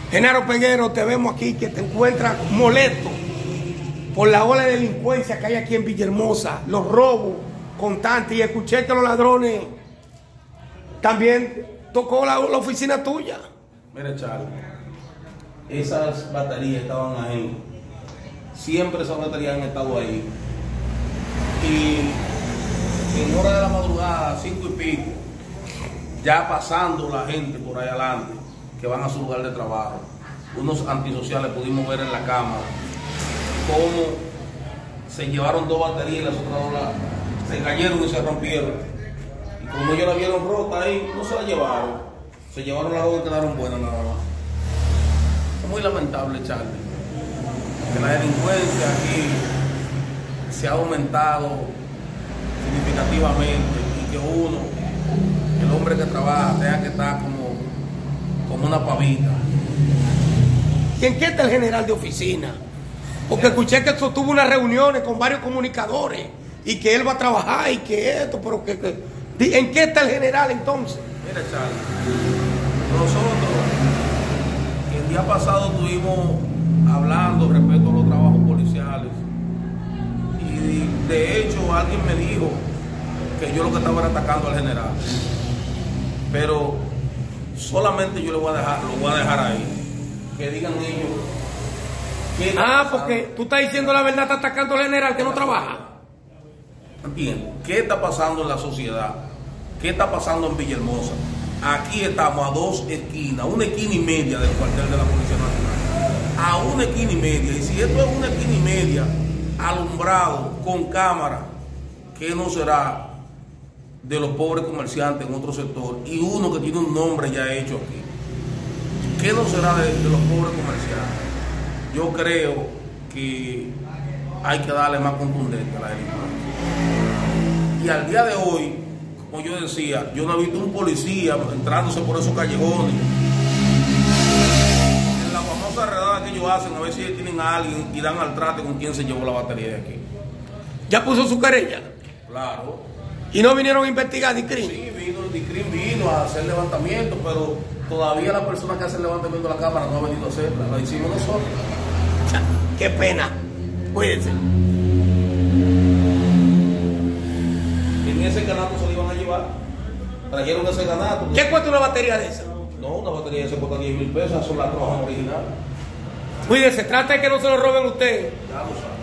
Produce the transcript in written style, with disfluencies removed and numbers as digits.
Genaro Peguero, te vemos aquí que te encuentras molesto por la ola de delincuencia que hay aquí en Villahermosa, los robos constantes, y escuché que los ladrones también tocó la oficina tuya. Mira, Charles, esas baterías estaban ahí, siempre esas baterías han estado ahí, y en hora de la madrugada, 5 y pico, ya pasando la gente por ahí adelante, que van a su lugar de trabajo, unos antisociales pudimos ver en la cámara cómo se llevaron 2 baterías y las otras 2 se cayeron y se rompieron, y como ellos la vieron rota ahí, no se la llevaron, se llevaron las 2 que quedaron buenas nada más. Es muy lamentable, Charlie, que la delincuencia aquí se ha aumentado significativamente y que uno, el hombre que trabaja, tenga que estar como una pavita. ¿Y en qué está el general de oficina? Porque escuché que sostuvo unas reuniones con varios comunicadores y que él va a trabajar y que esto, pero ¿en qué está el general entonces? Mira, Charlie, nosotros el día pasado estuvimos hablando respecto a los trabajos policiales y de hecho alguien me dijo que yo lo que estaba era atacando al general, pero solamente yo lo voy a dejar ahí, que digan ellos. Porque tú estás diciendo la verdad, estás atacando al general que no trabaja. Bien, ¿qué está pasando en la sociedad? ¿Qué está pasando en Villahermosa? Aquí estamos a 2 esquinas, 1 esquina y media del cuartel de la Policía Nacional. A 1 esquina y media. Y si esto es 1 esquina y media, alumbrado, con cámara, ¿qué no será de los pobres comerciantes en otro sector? Y uno que tiene un nombre ya hecho aquí. ¿Qué no será de los pobres comerciantes? Yo creo que hay que darle más contundente a la delincuencia. Y al día de hoy, como yo decía, yo no he visto un policía entrándose por esos callejones. En la famosa redada que ellos hacen, a ver si ellos tienen a alguien y dan al trate con quien se llevó la batería de aquí. ¿Ya puso su querella? Claro. ¿Y no vinieron a investigar DICRIM? Sí, DICRIM vino a hacer levantamiento, pero todavía la persona que hace el levantamiento de la cámara no ha venido a hacerla, la hicimos nosotros. Qué pena. Cuídense. En ese canasto se lo iban a llevar. Trajeron ese canasto. ¿Qué cuesta una batería de esa? No, una batería de esa cuesta 10.000 pesos, son las trojas originales. Cuídense, trata de que no se lo roben ustedes. Ya lo saben.